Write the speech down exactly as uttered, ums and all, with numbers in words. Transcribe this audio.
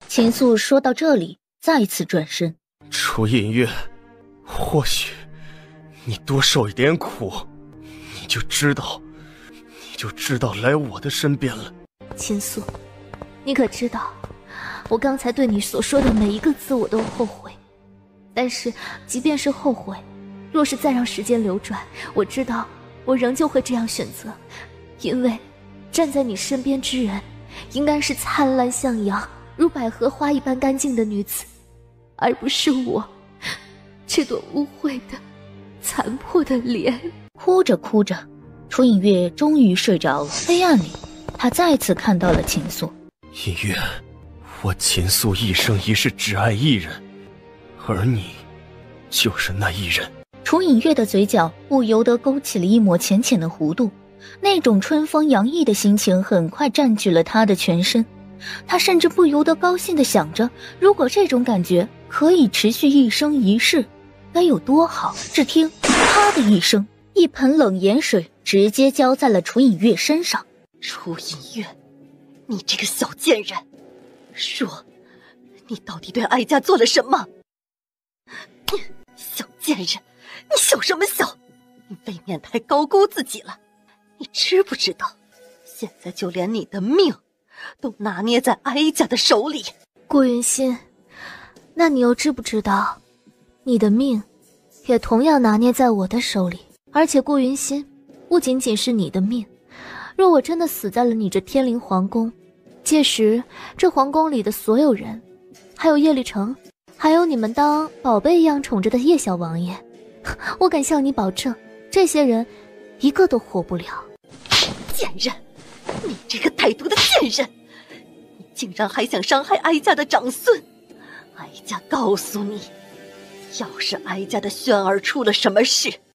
秦素说到这里，再次转身。 楚隐月，或许你多受一点苦，你就知道，你就知道来我的身边了。 秦素，你可知道，我刚才对你所说的每一个字我都后悔。但是，即便是后悔，若是再让时间流转，我知道我仍旧会这样选择，因为站在你身边之人，应该是灿烂向阳，如百合花一般干净的女子，而不是我这朵污秽的残破的脸。 哭着哭着，楚隐月终于睡着了。黑暗里，他再次看到了秦素。 隐月，我秦素一生一世只爱一人，而你就是那一人。 楚隐月的嘴角不由得勾起了一抹浅浅的弧度，那种春风洋溢的心情很快占据了他的全身。他甚至不由得高兴地想着，如果这种感觉可以持续一生一世，该有多好。只听啪的一声，一盆冷盐水直接浇在了楚隐月身上。 楚隐月，你这个小贱人，说你到底对哀家做了什么？小贱人，你小什么小？你未免太高估自己了。你知不知道，现在就连你的命都拿捏在哀家的手里。 顾云心，那你又知不知道，你的命也同样拿捏在我的手里。而且顾云心，不仅仅是你的命，若我真的死在了你这天灵皇宫，届时这皇宫里的所有人，还有叶绿城，还有你们当宝贝一样宠着的叶小王爷，我敢向你保证，这些人一个都活不了。 贱人，你这个歹毒的贱人，你竟然还想伤害哀家的长孙！哀家告诉你，要是哀家的轩儿出了什么事，